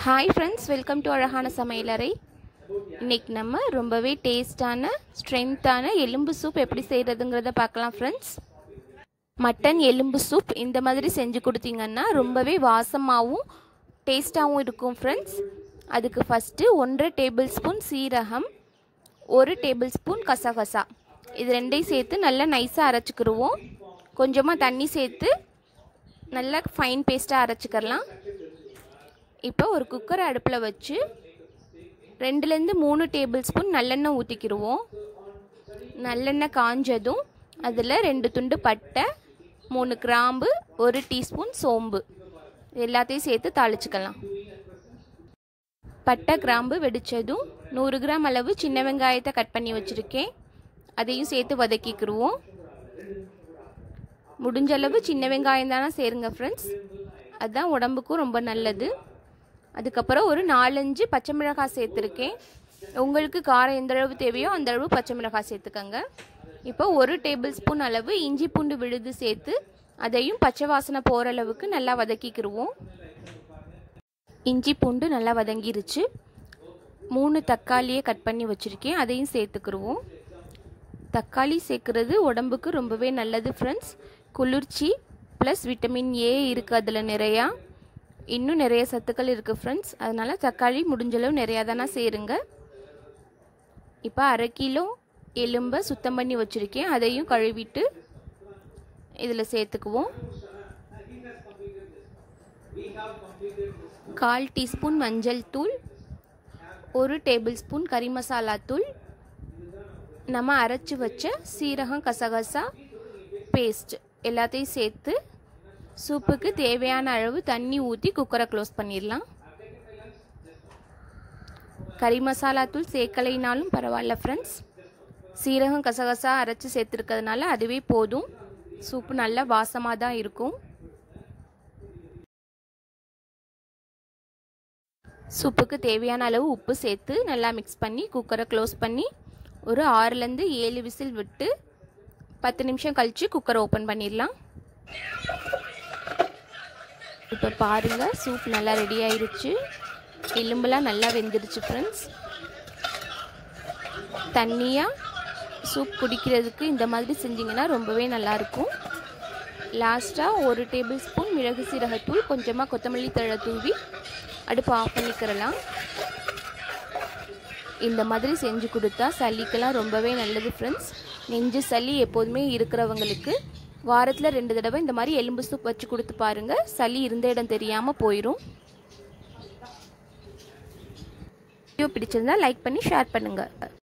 Hi friends, welcome to அழகான சமையலறை. இன்றைக்கி நம்ம ரொம்பவே டேஸ்டான ஸ்ட்ரென்த்தான எலும்பு சூப் எப்படி செய்கிறதுங்கிறத பார்க்கலாம் ஃப்ரெண்ட்ஸ். மட்டன் எலும்பு சூப் இந்த மாதிரி செஞ்சு கொடுத்தீங்கன்னா ரொம்பவே வாசமாகவும் டேஸ்ட்டாகவும் இருக்கும் ஃப்ரெண்ட்ஸ். அதுக்கு ஃபஸ்ட்டு 1.5 டேபிள் ஸ்பூன் சீரகம், 1 டேபிள் ஸ்பூன் கசகசா, இது ரெண்டையும் சேர்த்து நல்லா நைஸாக அரைச்சிக்கிடுவோம். கொஞ்சமாக தண்ணி சேர்த்து நல்லா ஃபைன் பேஸ்ட்டாக அரைச்சிக்கிறலாம். இப்போ ஒரு குக்கரை அடுப்பில் வச்சு 2லேருந்து 3 டேபிள் ஸ்பூன் நல்லெண்ணெய் ஊற்றிக்கிடுவோம். நல்லெண்ணெய் காஞ்சதும் அதில் 2 துண்டு பட்டை, 3 கிராம்பு, 1 டீஸ்பூன் சோம்பு எல்லாத்தையும் சேர்த்து தாளிச்சுக்கலாம். பட்டை கிராம்பு வெடித்ததும் 100 கிராம் அளவு சின்ன வெங்காயத்தை கட் பண்ணி வச்சுருக்கேன், அதையும் சேர்த்து வதக்கிக்கிடுவோம். முடிஞ்சளவு சின்ன வெங்காயம் தானே சேருங்க ஃப்ரெண்ட்ஸ், அதுதான் உடம்புக்கும் ரொம்ப நல்லது. அதுக்கப்புறம் ஒரு 4-5 பச்சை மிளகாய் சேர்த்துருக்கேன். உங்களுக்கு காரம் எந்த அளவு தேவையோ அந்த அளவு பச்சை மிளகாய் சேர்த்துக்கங்க. இப்போ 1 டேபிள் ஸ்பூன் அளவு இஞ்சி பூண்டு விழுது சேர்த்து அதையும் பச்சை வாசனை போகிற அளவுக்கு நல்லா வதக்கிக்கிடுவோம். இஞ்சி பூண்டு நல்லா வதங்கிருச்சு. 3 தக்காளியை கட் பண்ணி வச்சுருக்கேன், அதையும் சேர்த்துக்கிடுவோம். தக்காளி சேர்க்குறது உடம்புக்கு ரொம்பவே நல்லது ஃப்ரெண்ட்ஸ். குளிர்ச்சி ப்ளஸ் விட்டமின் ஏ இருக்குது அதில் நிறையா, இன்னும் நிறைய சத்துக்கள் இருக்குது ஃப்ரெண்ட்ஸ். அதனால் தக்காளி முடிஞ்சளவு நிறையா தானே சேருங்க. இப்போ 1/2 கிலோ எலும்பை சுத்தம் பண்ணி வச்சுருக்கேன், அதையும் கழுவிட்டு இதில் சேர்த்துக்குவோம். 1/4 டீஸ்பூன் மஞ்சள் தூள், 1 டேபிள் ஸ்பூன் கறி மசாலா தூள், நம்ம அரைச்சி வச்ச சீரகம் கசகசா பேஸ்ட் எல்லாத்தையும் சேர்த்து சூப்புக்கு தேவையான அளவு தண்ணி ஊற்றி குக்கரை க்ளோஸ் பண்ணிடலாம். கறி மசாலா தூள் சேர்க்கலைனாலும் பரவாயில்ல ஃப்ரெண்ட்ஸ், சீரகம் கசகசா அரைச்சி சேர்த்துருக்கிறதுனால அதுவே போதும். சூப்பு நல்லா வாசமாக தான் இருக்கும். சூப்புக்கு தேவையான அளவு உப்பு சேர்த்து நல்லா மிக்ஸ் பண்ணி குக்கரை க்ளோஸ் பண்ணி ஒரு 6லேருந்து 7 விசில் விட்டு 10 நிமிஷம் கழித்து குக்கரை ஓப்பன் பண்ணிடலாம். இப்போ பாருங்கள், சூப் நல்லா ரெடி ஆயிடுச்சு. எலும்பெல்லாம் நல்லா வெந்துடுச்சு ஃப்ரெண்ட்ஸ். தண்ணியாக சூப் குடிக்கிறதுக்கு இந்த மாதிரி செஞ்சிங்கன்னா ரொம்பவே நல்லாயிருக்கும். லாஸ்ட்டாக 1 டேபிள் ஸ்பூன் மிளகு சீரகத்தூள், கொஞ்சமாக கொத்தமல்லி தழை தூவி அடுப்பு ஆஃப் பண்ணிக்கிறலாம். இந்த மாதிரி செஞ்சு கொடுத்தா சளிக்கெல்லாம் ரொம்பவே நல்லது ஃப்ரெண்ட்ஸ். நெஞ்சு சளி எப்போதுமே இருக்கிறவங்களுக்கு வாரத்தில் 2 தடவை இந்த மாதிரி எலும்பு சூப் வச்சு கொடுத்து பாருங்கள், சளி இருந்த இடம் தெரியாமல் போயிடும். வீடியோ பிடிச்சிருந்தா லைக் பண்ணி ஷேர் பண்ணுங்கள்.